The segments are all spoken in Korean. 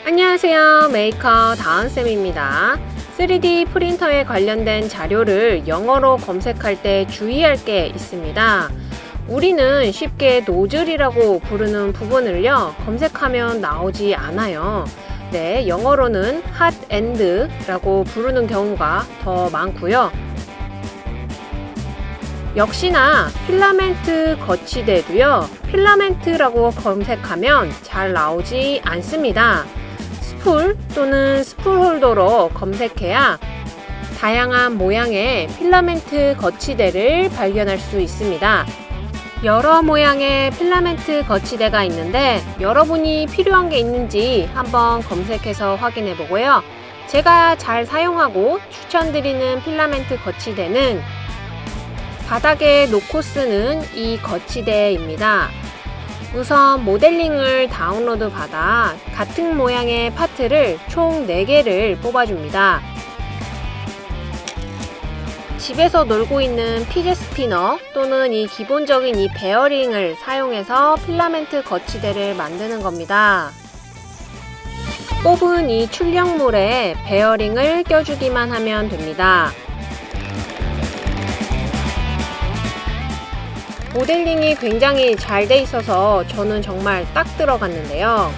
안녕하세요. 메이커 다은쌤입니다. 3D 프린터에 관련된 자료를 영어로 검색할 때 주의할 게 있습니다. 우리는 쉽게 노즐이라고 부르는 부분을요, 검색하면 나오지 않아요. 네, 영어로는 hot end 라고 부르는 경우가 더 많고요. 역시나 필라멘트 거치대도요, 필라멘트라고 검색하면 잘 나오지 않습니다. 스풀 또는 스풀 홀더로 검색해야 다양한 모양의 필라멘트 거치대를 발견할 수 있습니다. 여러 모양의 필라멘트 거치대가 있는데 여러분이 필요한 게 있는지 한번 검색해서 확인해 보고요. 제가 잘 사용하고 추천드리는 필라멘트 거치대는 바닥에 놓고 쓰는 이 거치대입니다. 우선 모델링을 다운로드 받아 같은 모양의 파트를 총 4개를 뽑아줍니다. 집에서 놀고 있는 피제 스피너 또는 이 기본적인 이 베어링을 사용해서 필라멘트 거치대를 만드는 겁니다. 뽑은 이 출력물에 베어링을 껴주기만 하면 됩니다. 모델링이 굉장히 잘 돼 있어서 저는 정말 딱 들어갔는데요.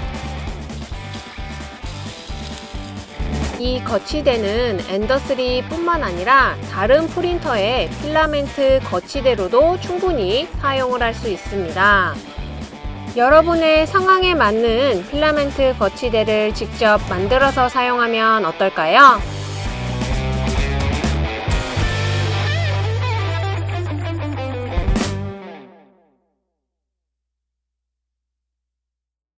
이 거치대는 엔더3 뿐만 아니라 다른 프린터의 필라멘트 거치대로도 충분히 사용을 할 수 있습니다. 여러분의 상황에 맞는 필라멘트 거치대를 직접 만들어서 사용하면 어떨까요?